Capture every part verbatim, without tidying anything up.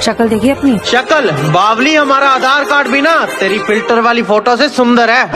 शक्ल देखी अपनी? शक्ल बावली, हमारा आधार कार्ड भी ना तेरी फिल्टर वाली फोटो से सुंदर है।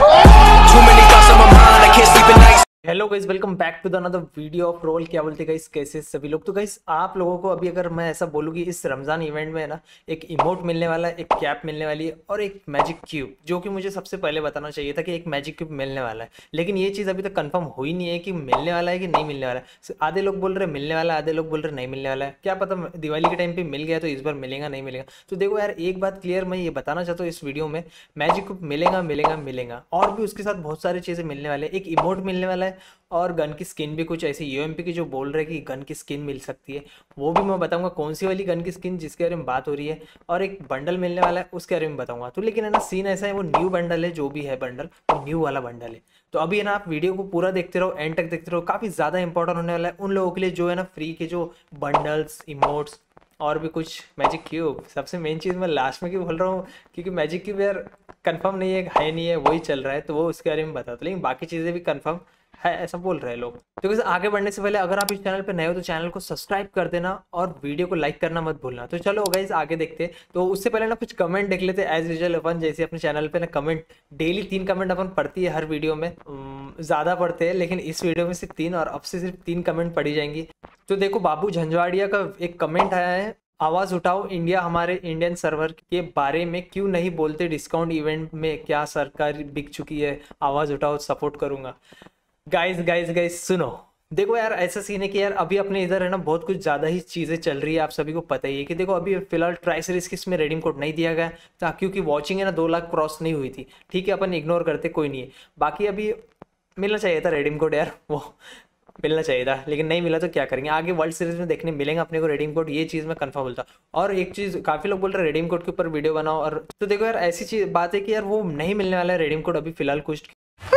Hello guys, welcome back to the another video of roll. क्या बोलते गाइस, कैसे सभी लोग? तो गाइस आप लोगों को अभी अगर मैं ऐसा बोलूँ कि इस रमज़ान इवेंट में है ना एक इमोट मिलने वाला है, एक कैप मिलने वाली है और एक मैजिक क्यूब, जो कि मुझे सबसे पहले बताना चाहिए था कि एक मैजिक क्यूब मिलने वाला है। लेकिन ये चीज़ अभी तक कंफर्म हो ही नहीं है कि मिलने वाला है कि नहीं मिलने वाला है। आधे लोग बोल रहे मिलने वाला है, आधे लोग बोल रहे नहीं मिलने वाला है। क्या पता दिवाली के टाइम पर मिल गया तो इस बार मिलेगा नहीं मिलेगा। तो देखो यार, एक बात क्लियर मैं ये बताना चाहता हूँ इस वीडियो में, मैजिक क्यूब मिलेगा मिलेगा मिलेगा और भी उसके साथ बहुत सारी चीज़ें मिलने वाले हैं। एक इमोट मिलने वाला है और गन की स्किन भी कुछ ऐसी यूएमपी की जो बोल रहे हैं कि गन की स्किन मिल सकती है, वो भी मैं बताऊंगा कौन सी वाली गन की स्किन जिसके बारे में बात हो रही है। और एक बंडल मिलने वाला है उसके बारे में बताऊंगा। तो लेकिन है ना सीन ऐसा है, वो न्यू बंडल है, जो भी है बंडल वो न्यू वाला बंडल है। तो अभी है ना आप वीडियो को पूरा देखते रहो, एंड तक देखते रहो। काफ़ी ज़्यादा इंपॉर्टेंट होने वाला है उन लोगों के लिए जो है ना फ्री के जो बंडल्स, इमोट्स और भी कुछ मैजिक क्यूब। सबसे मेन चीज़ मैं लास्ट में क्यों बोल रहा हूँ, क्योंकि मैजिक क्यूब यार कंफर्म नहीं है, है नहीं है, वही चल रहा है, तो वो उसके बारे में बताता। लेकिन बाकी चीज़ें भी कंफर्म है ऐसा बोल रहे हैं लोग। तो वैसे आगे बढ़ने से पहले अगर आप इस चैनल पे नए हो तो चैनल को सब्सक्राइब कर देना और वीडियो को लाइक करना मत भूलना। तो चलो गाइस आगे देखते हैं। तो उससे पहले ना कुछ कमेंट देख लेते हैं एज यूजुअल। अपन जैसे अपने चैनल पे ना कमेंट डेली तीन कमेंट अपन पढ़ती है हर वीडियो में, ज़्यादा पढ़ते हैं लेकिन इस वीडियो में सिर्फ तीन, और अब से सिर्फ तीन कमेंट पढ़ी जाएंगी। तो देखो बाबू झंझवाड़िया का एक कमेंट आया है, आवाज़ उठाओ इंडिया हमारे इंडियन सर्वर के बारे में क्यों नहीं बोलते, डिस्काउंट इवेंट में क्या सरकार बिक चुकी है, आवाज़ उठाओ सपोर्ट करूँगा। गाइस गाइस गाइस सुनो, देखो यार ऐसा सीन है कि यार अभी अपने इधर है ना बहुत कुछ ज़्यादा ही चीज़ें चल रही है। आप सभी को पता ही है कि देखो अभी फिलहाल ट्राई सीरीज की इसमें रेडीम कोड नहीं दिया गया था क्योंकि वॉचिंग है ना दो लाख क्रॉस नहीं हुई थी। ठीक है, अपन इग्नोर करते, कोई नहीं है। बाकी अभी मिलना चाहिए था रेडीम कोड यार, वो मिलना चाहिए था लेकिन नहीं मिला तो क्या करेंगे। आगे वर्ल्ड सीरीज में देखने मिलेंगे अपने को रेडीम कोड, ये चीज़ मैं कंफर्म बोलता। और एक चीज़ काफ़ी लोग बोल रहे हैं रेडीम कोड के ऊपर वीडियो बनाओ, और तो देखो यार ऐसी चीज़ बात है कि यार वो नहीं मिलने वाला है रेडीम कोड अभी फिलहाल, कुछ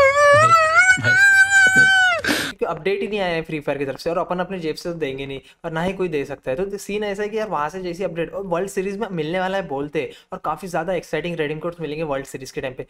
अपडेट ही नहीं आया है फ्री फायर की तरफ से, और अपन अपने जेब से तो देंगे नहीं और ना ही कोई दे सकता है। तो सीन ऐसा है कि यार वहां से जैसी अपडेट और वर्ल्ड सीरीज में मिलने वाला है बोलते, और काफी ज्यादा एक्साइटिंग रेडीम कोड्स मिलेंगे वर्ल्ड सीरीज के टाइम पे।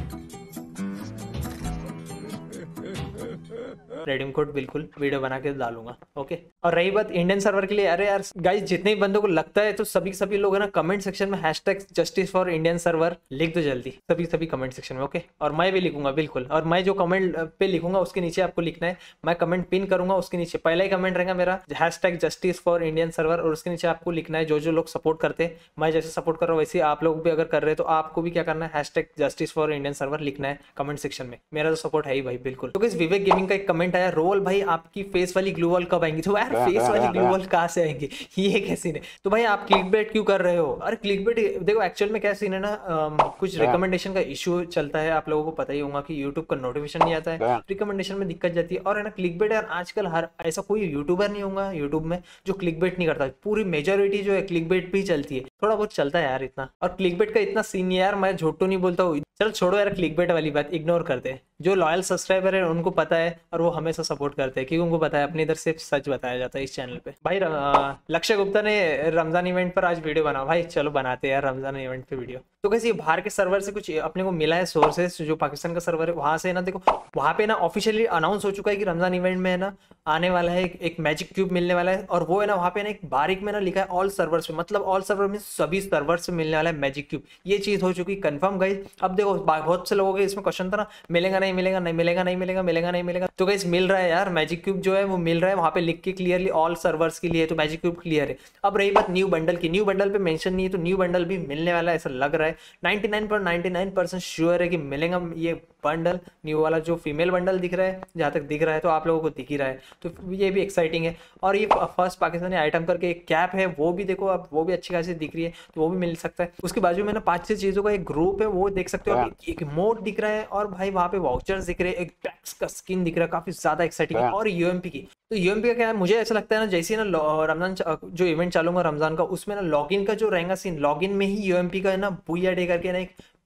रेडीम कोड बिल्कुल वीडियो बना के डालूंगा, ओके। और रही बात इंडियन सर्वर के लिए, अरे यार गाइस जितने भी बंदों को लगता है तो सभी सभी लोग है ना कमेंट सेक्शन में hashtag justice for Indian server लिख दो जल्दी, सभी सभी कमेंट सेक्शन में, ओके। और मैं भी लिखूंगा बिल्कुल, और मैं जो कमेंट पे लिखूंगा उसके नीचे आपको लिखना है, मैं कमेंट पिन करूंगा उसके नीचे पहला ही कमेंट रहेगा मेरा hashtag justice for Indian server, और उसके नीचे आपको लिखना है जो जो लोग सपोर्ट करते हैं। मैं जैसे सपोर्ट कर रहा हूँ वैसे आप लोग भी अगर कर रहे हैं तो आपको भी क्या करना है, hashtag justice for Indian server लिखना है कमेंट सेक्शन में। मेरा तो सपोर्ट है ही भाई बिल्कुल। तो गाइस विवेक गेमिंग का एक कमेंट आया, रोल भाई आपकी फेस वाली ग्लू वॉल कब आएंगी? तो यार फेस वाली ग्लू वॉल कहाँ से आएंगी, ये क्या सीन है? तो भाई आप क्लिक बेट क्यों कर रहे हो? अरे क्लिक बेट देखो एक्चुअल में क्या सीन है ना, आ, कुछ रिकमेंडेशन का इशू चलता है, आप लोगों को पता ही होगा कि यूट्यूब का नोटिफिकेशन नहीं आता है, रिकमेंडेशन में दिक्कत जाती है। और है ना क्लिक बेट यार आजकल हर ऐसा कोई यूट्यूबर नहीं होगा यूट्यूब में जो क्लिक बेट नहीं करता, पूरी मेजोरिटी जो है क्लिक बेट भी चलती है, थोड़ा बहुत चलता है यार इतना। और क्लिक बेट का इतना सीन है यार, मैं झूठ तो नहीं बोलता हूँ। चलो छोड़ो यार क्लिक बेट वाली बात, इग्नोर करते हैं। जो लॉयल सब्सक्राइबर है उनको पता है और वो हमेशा सपोर्ट करते हैं क्योंकि उनको पता है अपनी इधर से सच बताया जाता है इस चैनल पे। भाई लक्ष्य गुप्ता ने रमजान इवेंट पर आज वीडियो बना, भाई चलो बनाते हैं यार रमजान इवेंट पे वीडियो। तो कैसे बाहर के सर्वर से कुछ अपने को मिला है सोर्सेस, जो पाकिस्तान का सर्वर है वहां से ना देखो वहां पे ना ऑफिशियली अनाउंस हो चुका है कि रमजान इवेंट में है ना आने वाला है एक, एक मैजिक क्यूब मिलने वाला है, और वो है ना वहाँ पे ना एक बारीक में ना लिखा है ऑल सर्वर्स पे, मतलब ऑल सर्वर में सभी सर्वर्स पे मिलने वाला है मैजिक क्यूब। ये चीज हो चुकी कंफर्म गाइस। अब देखो बहुत से लोगों के इसमें क्वेश्चन था ना, मिलेगा नहीं मिलेगा नहीं मिलेगा नहीं मिलेगा मिलेगा नहीं मिलेगा, तो गाइस मिल रहा है यार मैजिक क्यूब जो है वो मिल रहा है, वहाँ पे लिख के क्लियरली ऑल सर्वर्स के लिए, तो मैजिक क्यूब क्लियर है। अब रही बात न्यू बंडल की, न्यू बंडल पे मेंशन नहीं है, तो न्यू बंडल भी मिलने वाला है ऐसा लग रहा है। Ninety nine point ninety nine percent sure है कि मिलेगा ये बंडल, न्यू वाला जो फीमेल बंडल दिख रहा है, जहाँ तक दिख रहा है तो आप लोगों को दिख ही रहा है, तो ये भी एक्साइटिंग है। और ये फर्स्ट पाकिस्तानी आइटम करके एक कैप है, वो भी देखो अब वो भी अच्छी खासी दिख रही है, तो वो भी मिल सकता है। उसके बाजू में ना पांच छह चीजों का एक ग्रुप है, वो देख सकते हो, एक मोड दिख रहा है, और भाई वहाँ पे वाउचर्स दिख रहे हैं, एक बैक्स का स्किन दिख रहा है, काफी ज्यादा एक्साइटिंग है। और यूएमपी की, तो यूएमपी का क्या है, मुझे ऐसा लगता है ना जैसे ना रमजान जो इवेंट चालू होगा रमजान का, उसमें ना लॉगिन का जो रहेगा सीन, लॉगिन में ही यूएमपी का है ना बुया डे करके ना एक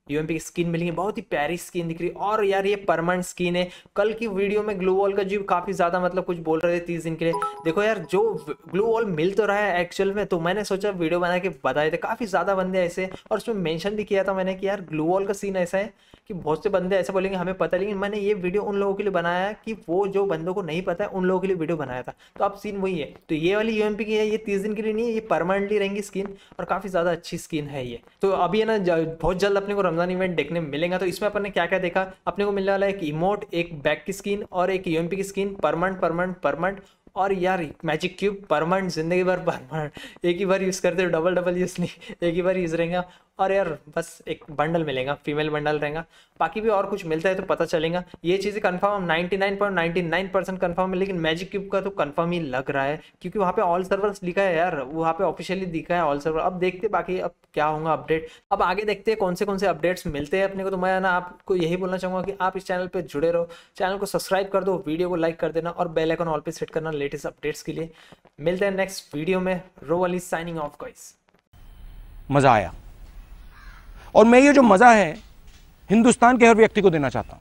यूएमपी की स्किन मिलेंगी, बहुत ही प्यारी स्किन दिख रही है। और यार ये परमानेंट स्किन है। कल की वीडियो में ग्लू वॉल का जो काफी ज्यादा मतलब कुछ बोल रहे थे तीस दिन के लिए, देखो यार जो ग्लू वॉल मिल तो रहा है एक्चुअल में, तो मैंने सोचा वीडियो बना के बताए थे। काफी ज्यादा बंदे ऐसे, और उसमें मेंशन भी किया था मैंने कि यार ग्लू वॉल का सीन ऐसा है कि बहुत से बंदे ऐसे बोलेंगे हमें पता है, लेकिन मैंने ये वीडियो उन लोगों के लिए बनाया है कि वो जो बंदों को नहीं पता है उन लोगों के लिए वीडियो बनाया था। तो अब सीन वही है। तो ये वाली यूएमपी की है, ये तीस दिन के लिए नहीं है, ये परमानेंटली रहेंगी स्किन, और काफी ज्यादा अच्छी स्किन है ये। तो अभी है ना बहुत जल्द अपने को रमजान इवेंट देखने मिलेगा। तो इसमें अपन ने क्या क्या देखा, अपने को मिलने वाला है एक इमोट, एक बैक की स्किन और एक यूएमपी की स्किन, परमानेंट परमानेंट परमानेंट। और यार मैजिक क्यूब परमानेंट, जिंदगी भर परमानेंट, एक ही बार यूज करते हो, डबल डबल यूज नहीं, एक ही बार यूज रहेगा। और यार बस एक बंडल मिलेगा, फीमेल बंडल रहेगा। बाकी भी और कुछ मिलता है तो पता चलेगा। ये चीज़ें confirm ninety nine point ninety nine percent confirm है, लेकिन मैजिक क्यूब का तो कंफर्म ही लग रहा है, क्योंकि वहाँ पे ऑल सर्वर्स लिखा है यार, वहाँ पे ऑफिशियली दिखा है ऑल सर्वर। अब देखते बाकी अब क्या होगा अपडेट, अब आगे देखते हैं कौन से कौन से अपडेट्स मिलते हैं अपने को। तो मैं ना आपको यही बोलना चाहूँगा कि आप इस चैनल पर जुड़े रहो, चैनल को सब्सक्राइब कर दो, वीडियो को लाइक कर देना और बेल आइकन ऑल पे सेट करना लेटेस्ट अपडेट्स के लिए। मिलते हैं नेक्स्ट वीडियो में। रो अली साइनिंग ऑफ गाइस। मजा आया, और मैं ये जो मजा है हिंदुस्तान के हर व्यक्ति को देना चाहता हूं।